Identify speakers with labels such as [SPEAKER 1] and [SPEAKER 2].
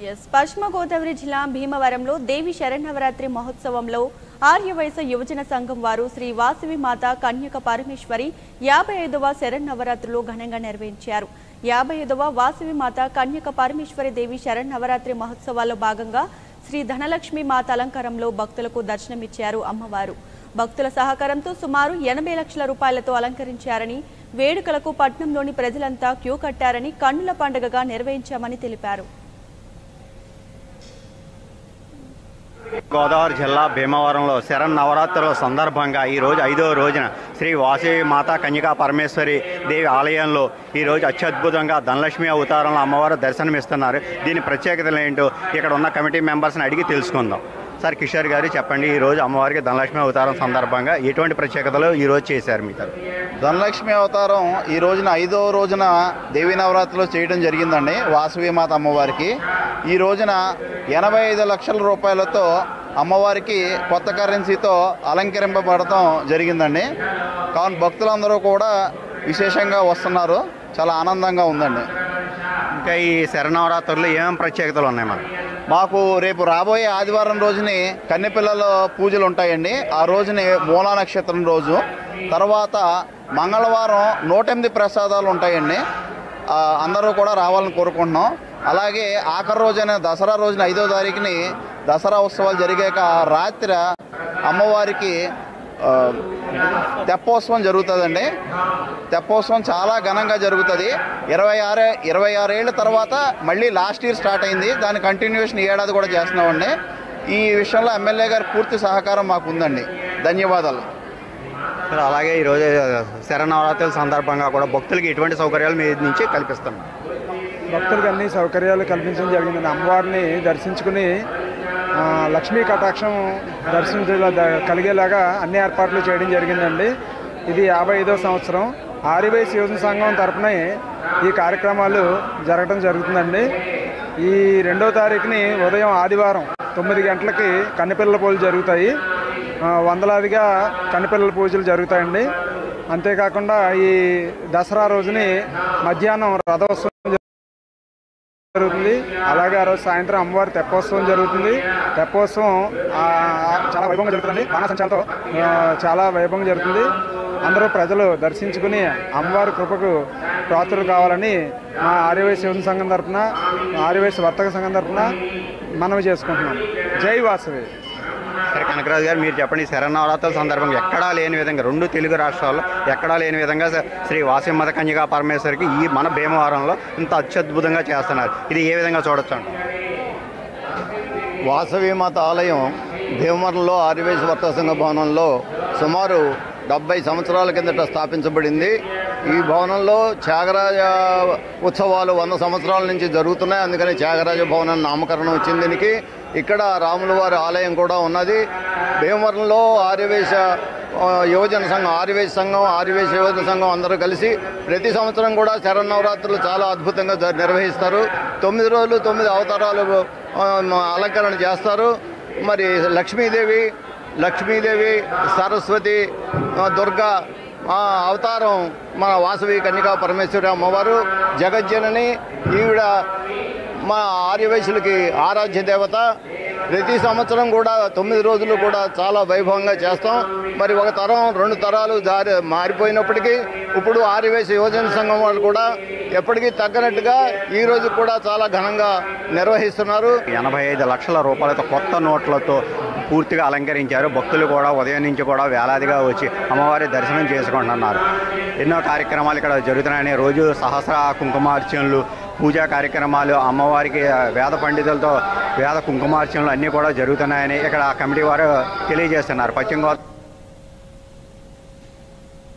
[SPEAKER 1] పశ్చిమ గోదావరి జిల్లా భీమవరంలో దేవి శరన్నవరాత్రి మహోత్సవంలో ఆర్యవైశ్య యువజన సంఘం వారు శ్రీ వాసవి మాత కన్యక పరమేశ్వరి 55వ శరన్నవరాత్రులు ఘనంగా నిర్వహించారు. 55వ వాసవి మాత కన్యక పరమేశ్వరి దేవి శరన్నవరాత్రి మహోత్సవాల్లో భాగంగా శ్రీ ధనలక్ష్మి మాత అలంకారంలో భక్తులకు దర్శనమిచ్చారు అమ్మవారు. భక్తుల సహకారంతో సుమారు 80 లక్షల రూపాయలతో అలంకరించారని, వేడుకలకు పట్టణంలోని ప్రజలంతా క్యూ కట్టారని, కన్నుల పండుగగా నిర్వహించామని తెలిపారు.
[SPEAKER 2] గోదావరి జిల్లా భీమవరంలో శరన్నవరాత్రుల సందర్భంగా ఈరోజు 5వ రోజున శ్రీ వాసవి మాత కన్యకా పరమేశ్వరి దేవి ఆలయంలో ఈరోజు అత్యద్భుతంగా ధనలక్ష్మి అవతారంలో అమ్మవారు దర్శనమిస్తున్నారు. దీని ప్రత్యేకతలు ఏంటో ఇక్కడ ఉన్న కమిటీ మెంబర్స్ని అడిగి తెలుసుకుందాం. సార్ కిషోర్ గారు చెప్పండి, ఈరోజు అమ్మవారికి ధనలక్ష్మి అవతారం సందర్భంగా ఎటువంటి ప్రత్యేకతలు ఈరోజు చేశారు? మీకు
[SPEAKER 3] ధనలక్ష్మి అవతారం ఈ రోజున 5వ రోజున దేవీ నవరాత్రిలో చేయడం జరిగిందండి. వాసవి మాత అమ్మవారికి ఈ రోజున 85 లక్షల రూపాయలతో అమ్మవారికి కొత్త కరెన్సీతో అలంకరింపబడటం జరిగిందండి. కావున భక్తులందరూ కూడా విశేషంగా వస్తున్నారు. చాలా ఆనందంగా ఉందండి.
[SPEAKER 2] ఇంకా ఈ శరన్నవరాత్రుల్లో ఏమేమి ప్రత్యేకతలు ఉన్నాయి?
[SPEAKER 3] మాకు రేపు రాబోయే ఆదివారం రోజుని కన్నెపిల్లల పూజలు ఉంటాయండి. ఆ రోజుని మూలా నక్షత్రం రోజు. తర్వాత మంగళవారం 108 ప్రసాదాలు ఉంటాయండి. అందరూ కూడా రావాలని కోరుకుంటున్నాం. అలాగే ఆఖరి రోజైన దసరా రోజున 5వ తారీఖుని దసరా ఉత్సవాలు జరిగాక రాత్రి అమ్మవారికి తెప్పోత్సవం జరుగుతుందండి. తెప్పోత్సవం చాలా ఘనంగా జరుగుతుంది. 26 ఏళ్ళ తర్వాత మళ్ళీ లాస్ట్ ఇయర్ స్టార్ట్ అయింది. దాని కంటిన్యూషన్ ఈ ఏడాది కూడా చేస్తున్నామండి. ఈ విషయంలో ఎమ్మెల్యే గారి పూర్తి సహకారం మాకు ఉందండి. ధన్యవాదాలు.
[SPEAKER 2] అలాగే ఈరోజు శరన్నవరాత్రుల సందర్భంగా కూడా భక్తులకి ఎటువంటి సౌకర్యాలు మీ నుంచి కల్పిస్తున్నాం?
[SPEAKER 4] భక్తులకు అన్ని సౌకర్యాలు కల్పించడం జరిగిందండి. అమ్మవారిని దర్శించుకుని లక్ష్మీ కటాక్షం కలిగేలాగా అన్ని ఏర్పాట్లు చేయడం జరిగిందండి. ఇది 55వ సంవత్సరం. ఆర్యవైశ్య యువజన సంఘం తరఫున ఈ కార్యక్రమాలు జరగడం జరుగుతుందండి. ఈ 2వ తారీఖుని ఉదయం ఆదివారం 9 గంటలకి కన్నెపిల్లల పూజలు జరుగుతాయి. వందలాదిగా కన్నెపిల్లల పూజలు జరుగుతాయండి. అంతేకాకుండా ఈ దసరా రోజుని మధ్యాహ్నం రథోత్సవం జరుగుతుంది. అలాగే ఆ రోజు సాయంత్రం అమ్మవారి తెప్పోత్సవం జరుగుతుంది. తెప్పోత్సవం చాలా వైభవంగా జరుగుతుంది. బాణసంచాలతో చాలా వైభవంగా జరుగుతుంది. అందరూ ప్రజలు దర్శించుకుని అమ్మవారి కృపకు పాత్రలు కావాలని మా ఆర్యవైశ్య యువజన సంఘం తరఫున, ఆర్యవైశ్య వర్తక సంఘం తరఫున మనవి చేసుకుంటున్నాం. జై వాసవి.
[SPEAKER 2] సరే కనకరాజు గారు, మీరు చెప్పండి, శరన్నవరాత్రుల సందర్భంగా ఎక్కడా లేని విధంగా 2 తెలుగు రాష్ట్రాల్లో ఎక్కడా లేని విధంగా శ్రీ వాసవి మాత కన్యకా పరమేశ్వరికి ఈ మన భీమవరంలో ఇంత అత్యద్భుతంగా చేస్తున్నారు. ఇది ఏ విధంగా చూడొచ్చు అంట?
[SPEAKER 3] వాసవి మాత ఆలయం భీమవరంలో ఆర్యవైశ్య వర్తక సంఘ భవనంలో సుమారు 70 సంవత్సరాల కిందట స్థాపించబడింది. ఈ భవనంలో త్యాగరాజ ఉత్సవాలు 100 సంవత్సరాల నుంచి జరుగుతున్నాయి. అందుకని త్యాగరాజ భవనం నామకరణం వచ్చింది దీనికి. ఇక్కడ రాముల వారి ఆలయం కూడా ఉన్నది. భీమవరంలో ఆర్యవైశ్య యువజన సంఘం, ఆర్యవైశ్య సంఘం, ఆర్యవైశ్య యువజన సంఘం అందరూ కలిసి ప్రతి సంవత్సరం కూడా శరన్నవరాత్రులు చాలా అద్భుతంగా నిర్వహిస్తారు. 9 రోజులు 9 అవతారాలు అలంకరణ చేస్తారు. మరి లక్ష్మీదేవి, సరస్వతి, దుర్గా అవతారం మన వాసవి కన్యకా పరమేశ్వరి అమ్మవారు జగజ్జనని. ఈవిడ మా ఆర్యవైశ్యులకి ఆరాధ్య దేవత. ప్రతి సంవత్సరం కూడా 9 రోజులు కూడా చాలా వైభవంగా చేస్తాం. మరి ఒక తరం 2 తరాలు మారిపోయినప్పటికీ ఇప్పుడు ఆర్యవైశ్య యువజన సంఘం వాళ్ళు కూడా ఎప్పటికీ తగ్గనట్టుగా ఈ రోజు కూడా చాలా ఘనంగా నిర్వహిస్తున్నారు.
[SPEAKER 2] 85 లక్షల రూపాయలతో కొత్త నోట్లతో పూర్తిగా అలంకరించారు. భక్తులు కూడా ఉదయం నుంచి కూడా వేలాదిగా వచ్చి అమ్మవారి దర్శనం చేసుకుంటున్నారు. ఎన్నో కార్యక్రమాలు ఇక్కడ జరుగుతున్నాయని, రోజు సహస్ర కుంకుమార్చనలు, పూజా కార్యక్రమాలు, అమ్మవారికి వేద పండితులతో వేద కుంకుమార్చనలు అన్నీ కూడా జరుగుతున్నాయని ఇక్కడ కమిటీ వారు తెలియజేస్తున్నారు. పశ్చిమ గోదావరి